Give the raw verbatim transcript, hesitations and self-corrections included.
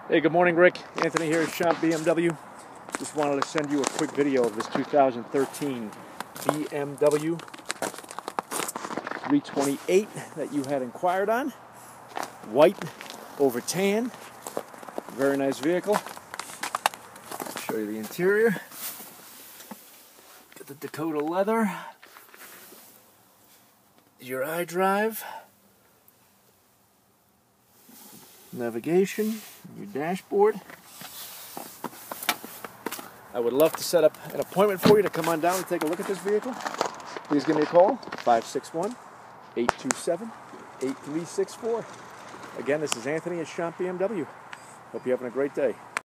Hey, good morning, Rick. Anthony here at Shop B M W. Just wanted to send you a quick video of this two thousand thirteen B M W three twenty-eight that you had inquired on. White over tan. Very nice vehicle. Show you the interior. Got the Dakota leather. Your iDrive. Navigation, your dashboard. I would love to set up an appointment for you to come on down and take a look at this vehicle. Please give me a call, five six one, eight two seven, eight three six four. Again, this is Anthony at Shop B M W. Hope you're having a great day.